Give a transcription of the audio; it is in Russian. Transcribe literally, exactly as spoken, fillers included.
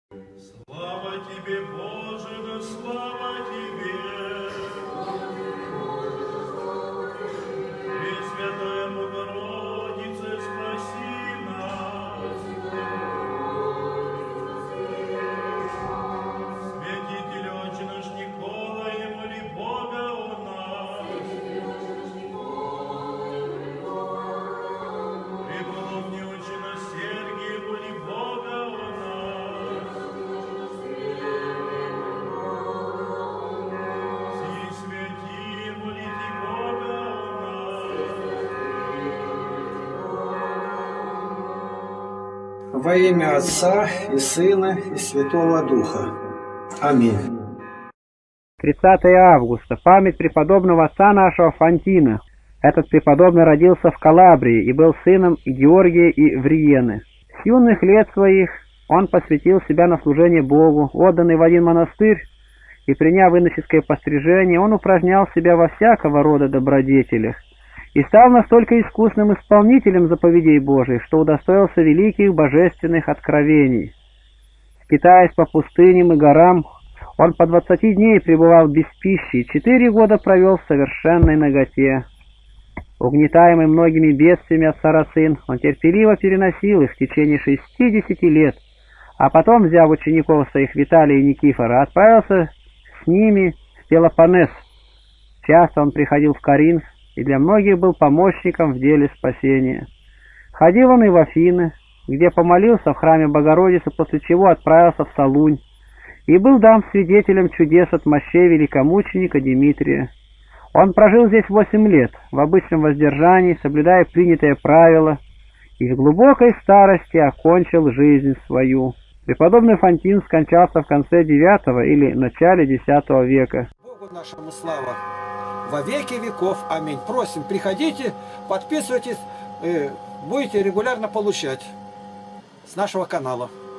Слава тебе, Боже, да слава тебе! Пресвятая Богородица, спаси нас! Святитель Отче наш Николай, моли Бога о нас! Преподобный Отче наш Сергий, моли Бога о нас! Все святые, молите Бога о нас! Во имя Отца и Сына и Святого Духа. Аминь. тридцатое августа. Память преподобного отца нашего Фантина. Этот преподобный родился в Калабрии и был сыном и Георгия и Вриены. С юных лет своих он посвятил себя на служение Богу, отданный в один монастырь, и, приняв иноческое пострижение, он упражнял себя во всякого рода добродетелях и стал настолько искусным исполнителем заповедей Божьих, что удостоился великих божественных откровений. Скитаясь по пустыням и горам, он по двадцати дней пребывал без пищи и четыре года провел в совершенной наготе. Угнетаемый многими бедствиями от сарацин, он терпеливо переносил их в течение шестидесяти лет, а потом, взяв учеников своих Виталия и Никифора, отправился с ними в Пелопоннес. Часто он приходил в Коринф и для многих был помощником в деле спасения. Ходил он и в Афины, где помолился в храме Богородицы, после чего отправился в Солунь и был дан свидетелем чудес от мощей великомученика Димитрия. Он прожил здесь восемь лет в обычном воздержании, соблюдая принятые правила, и в глубокой старости окончил жизнь свою. Преподобный Фантин скончался в конце девятого или начале десятого века. Богу нашему слава во веки веков. Аминь. Просим, приходите, подписывайтесь, будете регулярно получать с нашего канала.